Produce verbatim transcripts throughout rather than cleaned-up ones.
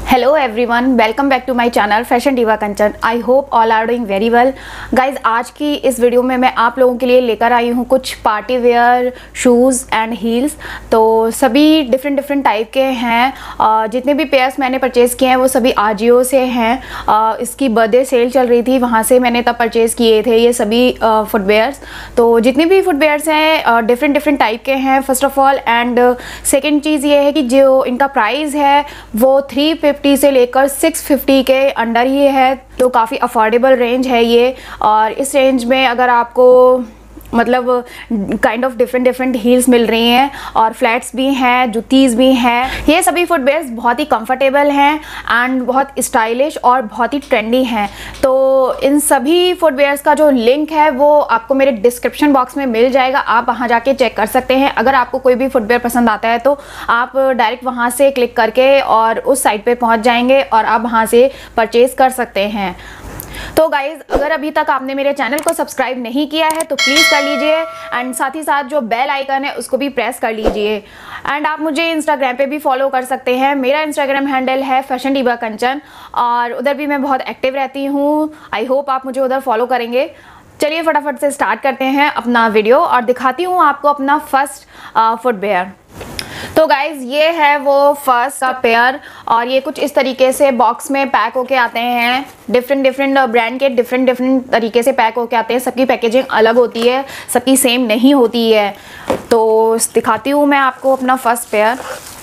Hello everyone, welcome back to my channel fashion diva Kanchan. I hope all are doing very well. Guys, आज की इस video में मैं आप लोगों के लिए लेकर आई हूँ कुछ party wear shoes and heels. तो सभी डिफरेंट डिफरेंट टाइप के हैं। uh, जितने भी पेयर्स मैंने परचेज़ किए हैं वो सभी आजियो से हैं। uh, इसकी बर्थडे सेल चल रही थी, वहाँ से मैंने तब परचेज़ किए थे ये सभी फुटवेयर्स। तो जितने भी फुटवेयर्स हैं डिफरेंट डिफरेंट टाइप के हैं first of all. And second चीज़ ये है कि जो इनका प्राइस है वो थ्री फिफ्टी से लेकर सिक्स फिफ्टी के अंडर ही है, तो काफ़ी अफोर्डेबल रेंज है ये। और इस रेंज में अगर आपको मतलब kind of different different heels मिल रही हैं और फ्लैट्स भी हैं, जूतीज़ भी हैं। ये सभी फुटवेयर्स बहुत ही कंफर्टेबल हैं एंड बहुत स्टाइलिश और बहुत ही ट्रेंडी हैं। तो इन सभी फुटवेयर्स का जो लिंक है वो आपको मेरे डिस्क्रिप्शन बॉक्स में मिल जाएगा, आप वहाँ जाके चेक कर सकते हैं। अगर आपको कोई भी फुटवेयर पसंद आता है तो आप डायरेक्ट वहाँ से क्लिक करके और उस साइट पर पहुँच जाएंगे और आप वहाँ से परचेज़ कर सकते हैं। तो गाइज़, अगर अभी तक आपने मेरे चैनल को सब्सक्राइब नहीं किया है तो प्लीज़ कर लीजिए एंड साथ ही साथ जो बेल आइकन है उसको भी प्रेस कर लीजिए। एंड आप मुझे इंस्टाग्राम पे भी फॉलो कर सकते हैं। मेरा इंस्टाग्राम हैंडल है फैशन डिवा कंचन और उधर भी मैं बहुत एक्टिव रहती हूँ। आई होप आप मुझे उधर फॉलो करेंगे। चलिए फटाफट से स्टार्ट करते हैं अपना वीडियो और दिखाती हूँ आपको अपना फर्स्ट फुटवेयर। तो गाइज़, ये है वो फर्स्ट का पेयर और ये कुछ इस तरीके से बॉक्स में पैक होके आते हैं। डिफरेंट डिफरेंट ब्रांड के डिफरेंट डिफरेंट तरीके से पैक होके आते हैं। सबकी पैकेजिंग अलग होती है, सबकी सेम नहीं होती है। तो दिखाती हूँ मैं आपको अपना फर्स्ट पेयर।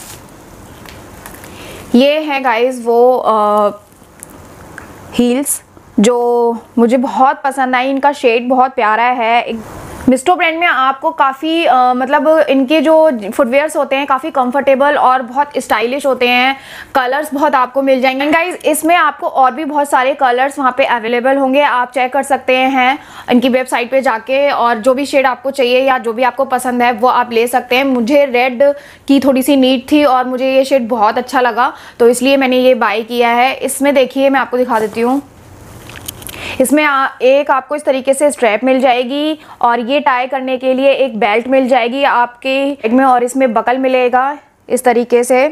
ये है गाइज़ वो आ, हील्स जो मुझे बहुत पसंद आई। इनका शेड बहुत प्यारा है। मिस्टो ब्रांड में आपको काफ़ी मतलब इनके जो फुटवेयर्स होते हैं काफ़ी कंफर्टेबल और बहुत स्टाइलिश होते हैं। कलर्स बहुत आपको मिल जाएंगे गाइज। इसमें आपको और भी बहुत सारे कलर्स वहाँ पे अवेलेबल होंगे, आप चेक कर सकते हैं इनकी वेबसाइट पे जाके। और जो भी शेड आपको चाहिए या जो भी आपको पसंद है वो आप ले सकते हैं। मुझे रेड की थोड़ी सी नीड थी और मुझे ये शेड बहुत अच्छा लगा तो इसलिए मैंने ये बाय किया है। इसमें देखिए, मैं आपको दिखा देती हूँ। इसमें आ, एक आपको इस तरीके से स्ट्रैप मिल जाएगी और ये टाई करने के लिए एक बेल्ट मिल जाएगी आपके हेड में और इसमें बकल मिलेगा इस तरीके से।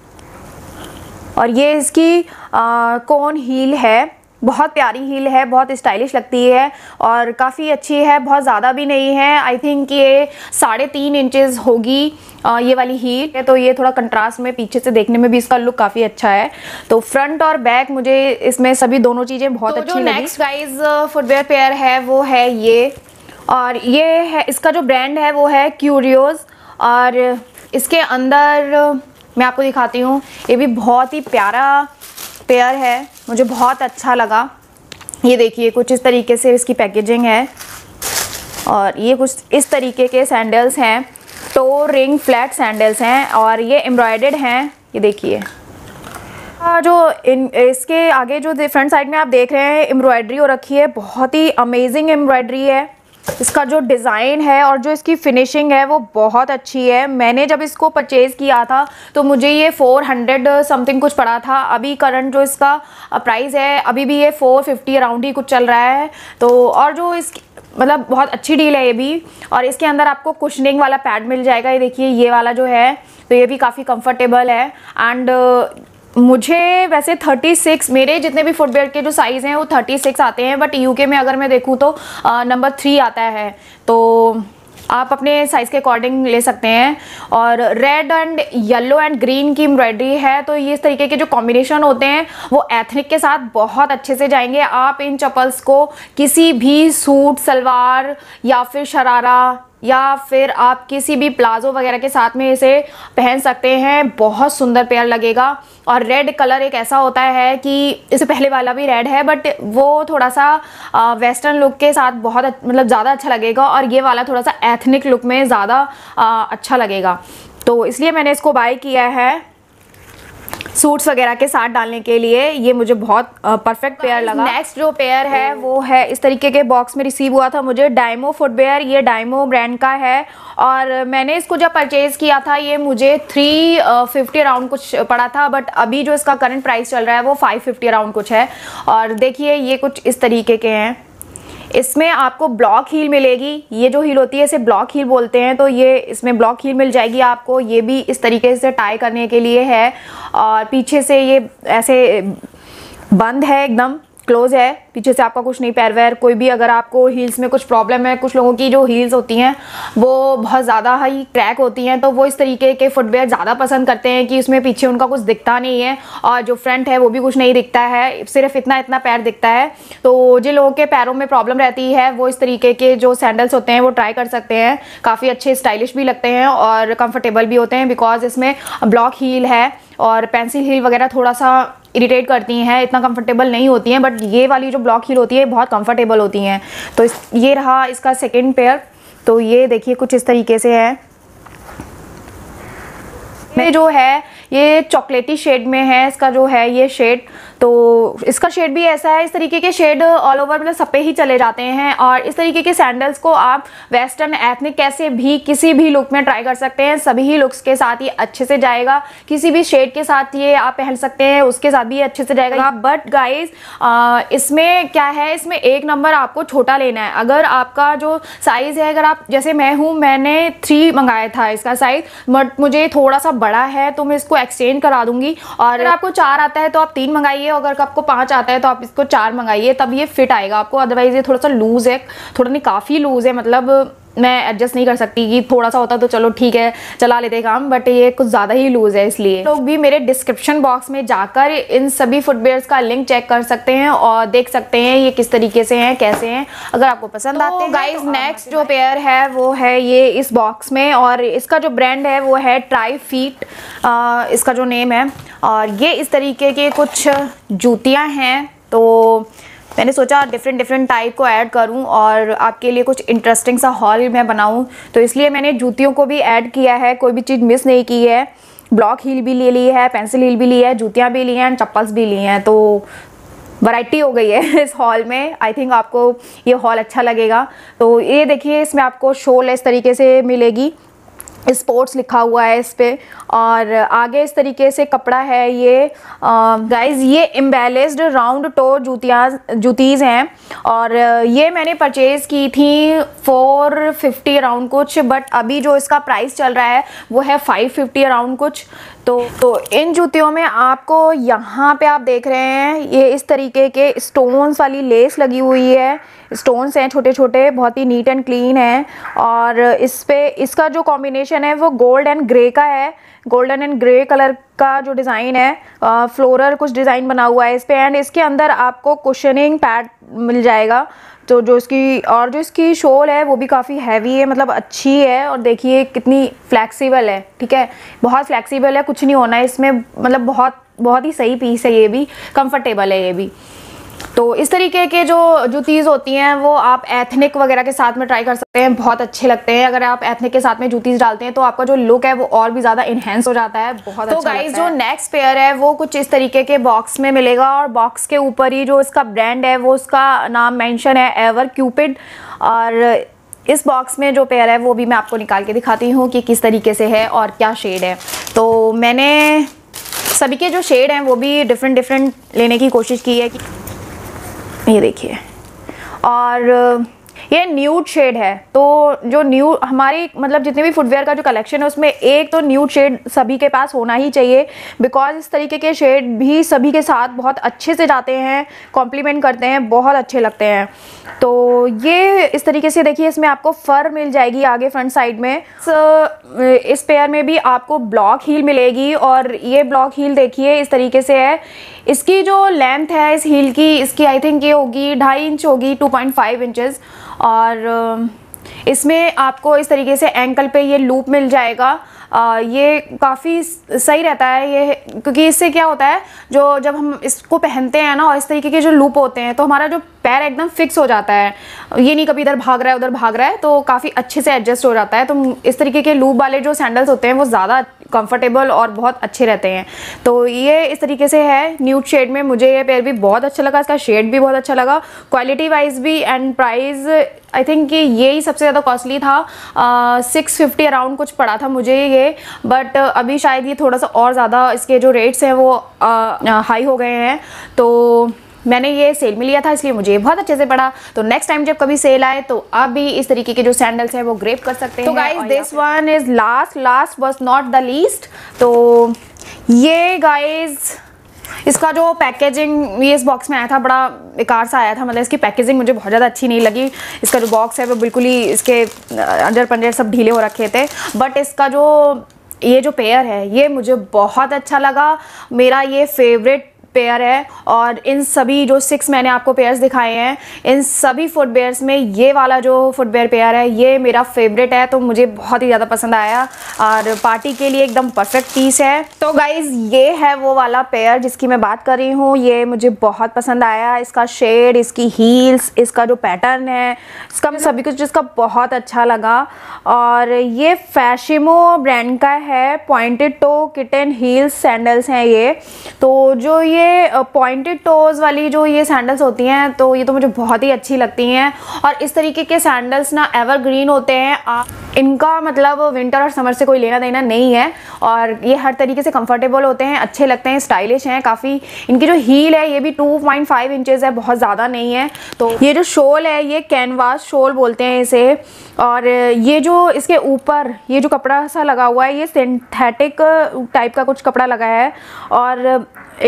और ये इसकी आ, कोन हील है, बहुत प्यारी हील है, बहुत स्टाइलिश लगती है और काफ़ी अच्छी है। बहुत ज़्यादा भी नहीं है, आई थिंक ये साढ़े तीन इंचेस होगी आ, ये वाली हील है। तो ये थोड़ा कंट्रास्ट में पीछे से देखने में भी इसका लुक काफ़ी अच्छा है। तो फ्रंट और बैक मुझे इसमें सभी दोनों चीज़ें बहुत तो अच्छी लगी। नेक्स्ट गाइज फुटवेयर पेयर है वो है ये, और ये है इसका जो ब्रांड है वो है क्यूरियोज। और इसके अंदर मैं आपको दिखाती हूँ, ये भी बहुत ही प्यारा पेयर है, मुझे बहुत अच्छा लगा। ये देखिए, कुछ इस तरीके से इसकी पैकेजिंग है और ये कुछ इस तरीके के सैंडल्स हैं। टो रिंग फ्लैट सैंडल्स हैं और ये एम्ब्रॉयडर्ड हैं। ये देखिए, जो इन इसके आगे जो फ्रंट साइड में आप देख रहे हैं एम्ब्रॉयडरी हो रखी है, बहुत ही अमेजिंग एम्ब्रॉयडरी है। इसका जो डिज़ाइन है और जो इसकी फिनिशिंग है वो बहुत अच्छी है। मैंने जब इसको परचेज़ किया था तो मुझे ये फोर हंड्रेड समथिंग कुछ पड़ा था। अभी करंट जो इसका प्राइस है अभी भी ये फोर फिफ्टी अराउंड ही कुछ चल रहा है। तो और जो इसकी मतलब बहुत अच्छी डील है ये भी। और इसके अंदर आपको कुशनिंग वाला पैड मिल जाएगा। ये देखिए, ये वाला जो है तो ये भी काफ़ी कंफर्टेबल है। एंड मुझे वैसे थर्टी सिक्स, मेरे जितने भी फुटवेयर के जो साइज़ हैं वो थर्टी सिक्स आते हैं, बट यूके में अगर मैं देखूँ तो नंबर थ्री आता है। तो आप अपने साइज़ के अकॉर्डिंग ले सकते हैं। और red and yellow and green की एम्ब्रॉयडरी है, तो ये इस तरीके के जो कॉम्बिनेशन होते हैं वो एथनिक के साथ बहुत अच्छे से जाएंगे। आप इन चप्पल्स को किसी भी सूट सलवार या फिर शरारा या फिर आप किसी भी प्लाजो वगैरह के साथ में इसे पहन सकते हैं, बहुत सुंदर पेयर लगेगा। और रेड कलर एक ऐसा होता है कि इससे पहले वाला भी रेड है बट वो थोड़ा सा वेस्टर्न लुक के साथ बहुत मतलब ज़्यादा अच्छा लगेगा और ये वाला थोड़ा सा एथनिक लुक में ज़्यादा अच्छा लगेगा। तो इसलिए मैंने इसको बाय किया है सूट्स वगैरह के साथ डालने के लिए। ये मुझे बहुत परफेक्ट पेयर लगा। नेक्स्ट जो पेयर है वो है इस तरीके के बॉक्स में रिसीव हुआ था मुझे, डायमो फुटवेयर। ये डायमो ब्रांड का है और मैंने इसको जब परचेज़ किया था ये मुझे थ्री फिफ्टी अराउंड कुछ पड़ा था, बट अभी जो इसका करंट प्राइस चल रहा है वो फाइव फिफ्टी अराउंड कुछ है। और देखिए, ये कुछ इस तरीके के हैं। इसमें आपको ब्लॉक हील मिलेगी। ये जो हील होती है इसे ब्लॉक हील बोलते हैं, तो ये इसमें ब्लॉक हील मिल जाएगी आपको। ये भी इस तरीके से टाई करने के लिए है और पीछे से ये ऐसे बंद है, एकदम क्लोज है, पीछे से आपका कुछ नहीं पैर वैर कोई भी। अगर आपको हील्स में कुछ प्रॉब्लम है, कुछ लोगों की जो हील्स होती हैं वो बहुत ज़्यादा हाई क्रैक होती हैं, तो वो इस तरीके के फुटवेयर ज़्यादा पसंद करते हैं कि उसमें पीछे उनका कुछ दिखता नहीं है और जो फ्रंट है वो भी कुछ नहीं दिखता है, सिर्फ इतना इतना पैर दिखता है। तो जिन लोगों के पैरों में प्रॉब्लम रहती है वो इस तरीके के जो सैंडल्स होते हैं वो ट्राई कर सकते हैं। काफ़ी अच्छे स्टाइलिश भी लगते हैं और कंफर्टेबल भी होते हैं, बिकॉज इसमें ब्लॉक हील है और पेंसिल हील वगैरह थोड़ा सा इरिटेट करती हैं, इतना कंफर्टेबल नहीं होती हैं, बट ये वाली जो ब्लॉक हील होती है बहुत कंफर्टेबल होती हैं। तो इस ये रहा इसका सेकंड पेयर। तो ये देखिए कुछ इस तरीके से है। ये जो है ये चॉकलेटी शेड में है, इसका जो है ये शेड, तो इसका शेड भी ऐसा है। इस तरीके के शेड ऑल ओवर मतलब सब पे ही चले जाते हैं और इस तरीके के सैंडल्स को आप वेस्टर्न एथनिक कैसे भी किसी भी लुक में ट्राई कर सकते हैं। सभी ही लुक्स के साथ ये अच्छे से जाएगा, किसी भी शेड के साथ ये आप पहन सकते हैं, उसके साथ भी ये अच्छे से जाएगा। बट गाइज इसमें क्या है, इसमें एक नंबर आपको छोटा लेना है। अगर आपका जो साइज़ है, अगर आप जैसे मैं हूँ, मैंने थ्री मंगाया था इसका साइज़, बट मुझे थोड़ा सा बड़ा है तो मैं इसको एक्सचेंज करा दूंगी। और अगर आपको चार आता है तो आप तीन मंगाइए, अगर आपको पांच आता है तो आप इसको चार मंगाइए, तब ये फिट आएगा आपको। अदरवाइज ये थोड़ा सा लूज है, थोड़ा नहीं काफ़ी लूज है, मतलब मैं एडजस्ट नहीं कर सकती कि थोड़ा सा होता तो चलो ठीक है चला लेते काम, बट ये कुछ ज़्यादा ही लूज है। इसलिए लोग भी मेरे डिस्क्रिप्शन बॉक्स में जाकर इन सभी फुटवेयर्स का लिंक चेक कर सकते हैं और देख सकते हैं ये किस तरीके से हैं, कैसे हैं, अगर आपको पसंद तो आते हैं। गाइस नेक्स्ट जो पेयर है वो है ये इस बॉक्स में, और इसका जो ब्रांड है वो है ट्राई फीट, इसका जो नेम है। और ये इस तरीके के कुछ जूतियाँ हैं, तो मैंने सोचा डिफरेंट डिफरेंट टाइप को ऐड करूं और आपके लिए कुछ इंटरेस्टिंग सा हॉल मैं बनाऊं, तो इसलिए मैंने जूतियों को भी ऐड किया है, कोई भी चीज़ मिस नहीं की है। ब्लॉक हील भी ले ली है, पेंसिल हील भी ली है, जूतियां भी ली हैं, चप्पल्स भी ली हैं, तो वैरायटी हो गई है इस हॉल में। आई थिंक आपको ये हॉल अच्छा लगेगा। तो ये देखिए इसमें आपको शोल इस तरीके से मिलेगी, स्पोर्ट्स लिखा हुआ है इस पे, और आगे इस तरीके से कपड़ा है। ये गाइज ये एम्बेलिस्ड राउंड टो जूतियाँ जूतीज़ हैं और ये मैंने परचेज़ की थी फोर फिफ्टी अराउंड कुछ, बट अभी जो इसका प्राइस चल रहा है वो है फाइव फिफ्टी अराउंड कुछ। तो तो इन जूतियों में आपको यहाँ पे आप देख रहे हैं ये इस तरीके के स्टोन्स वाली लेस लगी हुई है, स्टोन्स हैं छोटे छोटे, बहुत ही नीट एंड क्लीन है। और इस पे इसका जो कॉम्बिनेशन है वो गोल्ड एंड ग्रे का है, गोल्डन एंड ग्रे कलर का जो डिज़ाइन है, फ्लोरल कुछ डिज़ाइन बना हुआ है इस पे। एंड इसके अंदर आपको कुशनिंग पैड मिल जाएगा, तो जो इसकी और जो इसकी शोल है वो भी काफ़ी हैवी है, मतलब अच्छी है। और देखिए कितनी फ्लैक्सिबल है, ठीक है, बहुत फ्लैक्सिबल है, कुछ नहीं होना है इसमें, मतलब बहुत बहुत ही सही पीस है, ये भी कंफर्टेबल है ये भी। तो इस तरीके के जो जूतीज़ होती हैं वो आप एथनिक वगैरह के साथ में ट्राई कर सकते हैं, बहुत अच्छे लगते हैं। अगर आप एथनिक के साथ में जूतीज़ डालते हैं तो आपका जो लुक है वो और भी ज़्यादा इन्हेंस हो जाता है, बहुत तो अच्छा गाइस जो नेक्स्ट पेयर है वो कुछ इस तरीके के बॉक्स में मिलेगा, और बॉक्स के ऊपर ही जो इसका ब्रांड है वो उसका नाम मेंशन है एवर क्यूपिड। और इस बॉक्स में जो पेयर है वो भी मैं आपको निकाल के दिखाती हूँ कि किस तरीके से है और क्या शेड है। तो मैंने सभी के जो शेड हैं वो भी डिफरेंट डिफरेंट लेने की कोशिश की है, ये देखिए। और ये न्यूड शेड है, तो जो न्यू हमारी मतलब जितने भी फुटवेयर का जो कलेक्शन है उसमें एक तो न्यूड शेड सभी के पास होना ही चाहिए, बिकॉज इस तरीके के शेड भी सभी के साथ बहुत अच्छे से जाते हैं, कॉम्प्लीमेंट करते हैं, बहुत अच्छे लगते हैं। तो ये इस तरीके से देखिए इसमें आपको फर मिल जाएगी आगे फ्रंट साइड में। इस पेयर में भी आपको ब्लॉक हील मिलेगी, और ये ब्लॉक हील देखिए इस तरीके से है। इसकी जो लेंथ है इस हील की, इसकी आई थिंक ये होगी ढाई इंच होगी, टू पॉइंट फाइव इंचेस। और इसमें आपको इस तरीके से एंकल पे ये लूप मिल जाएगा। आ, ये काफ़ी सही रहता है ये, क्योंकि इससे क्या होता है जो जब हम इसको पहनते हैं ना और इस तरीके के जो लूप होते हैं तो हमारा जो पैर एकदम फिक्स हो जाता है, ये नहीं कभी इधर भाग रहा है उधर भाग रहा है, तो काफ़ी अच्छे से एडजस्ट हो जाता है। तो इस तरीके के लूप वाले जो सैंडल्स होते हैं वो ज़्यादा कंफर्टेबल और बहुत अच्छे रहते हैं। तो ये इस तरीके से है न्यूड शेड में, मुझे ये पेयर भी बहुत अच्छा लगा, इसका शेड भी बहुत अच्छा लगा, क्वालिटी वाइज भी, एंड प्राइस आई थिंक कि ये ही सबसे ज़्यादा कॉस्टली था, सिक्स फिफ्टी अराउंड कुछ पड़ा था मुझे ये, बट अभी शायद ये थोड़ा सा और ज़्यादा इसके जो रेट्स हैं वो हाई हो गए हैं। तो मैंने ये सेल में लिया था इसलिए मुझे बहुत अच्छे से पड़ा। तो नेक्स्ट टाइम जब कभी सेल आए तो आप भी इस तरीके के जो सैंडल्स हैं वो ग्रैब कर सकते हैं। तो guys this one is last last was not the least. तो ये गाइज इसका जो पैकेजिंग ये इस बॉक्स में आया था बड़ा बेकार सा आया था, मतलब इसकी पैकेजिंग मुझे बहुत ज़्यादा अच्छी नहीं लगी। इसका जो बॉक्स है वो बिल्कुल ही इसके अंदर पंजर सब ढीले हो रखे थे, बट इसका जो ये जो पेयर है ये मुझे बहुत अच्छा लगा। मेरा ये फेवरेट पेयर है और इन सभी जो सिक्स मैंने आपको पेयर्स दिखाए हैं इन सभी फुटवेयर्स में ये वाला जो फुटवेयर पेयर है ये मेरा फेवरेट है। तो मुझे बहुत ही ज़्यादा पसंद आया और पार्टी के लिए एकदम परफेक्ट पीस है। तो गाइज़ ये है वो वाला पेयर जिसकी मैं बात कर रही हूँ। ये मुझे बहुत पसंद आया, इसका शेड, इसकी हील्स, इसका जो पैटर्न है, इसका सभी कुछ इसका बहुत अच्छा लगा। और ये फैशिमो ब्रांड का है, pointed toe kitten heels sandals हैं ये। तो जो ये पॉइंटेड टोज वाली जो ये सैंडल्स होती हैं तो ये तो मुझे बहुत ही अच्छी लगती हैं। और इस तरीके के सैंडल्स ना एवरग्रीन होते हैं, आप इनका मतलब विंटर और समर से कोई लेना देना नहीं है। और ये हर तरीके से कंफर्टेबल होते हैं, अच्छे लगते हैं, स्टाइलिश हैं काफ़ी। इनकी जो हील है ये भी टू पॉइंट फाइव इंचेस है, बहुत ज़्यादा नहीं है। तो ये जो शोल है ये कैनवास शोल बोलते हैं इसे। और ये जो इसके ऊपर ये जो कपड़ा सा लगा हुआ है ये सिंथेटिक टाइप का कुछ कपड़ा लगा है। और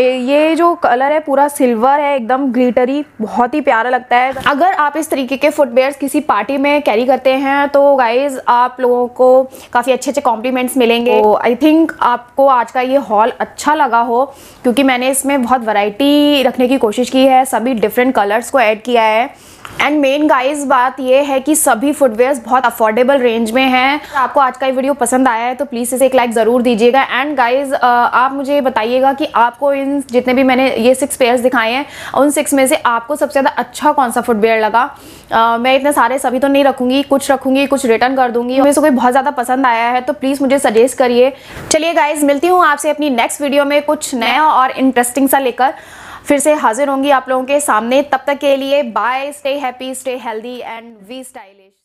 ये जो कलर है पूरा सिल्वर है, एकदम ग्लिटरी, बहुत ही प्यारा लगता है। अगर आप इस तरीके के फुटवेयर्स किसी पार्टी में कैरी करते हैं तो गाइज आप लोगों को काफ़ी अच्छे अच्छे कॉम्प्लीमेंट्स मिलेंगे। तो आई थिंक आपको आज का ये हॉल अच्छा लगा हो क्योंकि मैंने इसमें बहुत वैरायटी रखने की कोशिश की है, सभी डिफरेंट कलर्स को ऐड किया है। एंड मेन गाइज बात ये है कि सभी फुटवेयर्स बहुत अफोर्डेबल रेंज में हैं। आपको आज का ये वीडियो पसंद आया है तो प्लीज़ इसे एक लाइक ज़रूर दीजिएगा। एंड गाइज आप मुझे बताइएगा कि आपको इन जितने भी मैंने ये सिक्स पेयर्स दिखाए हैं उन सिक्स में से आपको सबसे ज़्यादा अच्छा कौन सा फुटवेयर लगा। uh, मैं इतने सारे सभी तो नहीं रखूँगी, कुछ रखूँगी, कुछ रिटर्न कर दूँगी। मुझे कोई बहुत ज़्यादा पसंद आया है तो प्लीज़ मुझे सजेस्ट करिए। चलिए गाइज मिलती हूँ आपसे अपनी नेक्स्ट वीडियो में कुछ नया और इंटरेस्टिंग सा लेकर फिर से हाजिर होंगी आप लोगों के सामने। तब तक के लिए bye, stay happy, stay healthy and be stylish.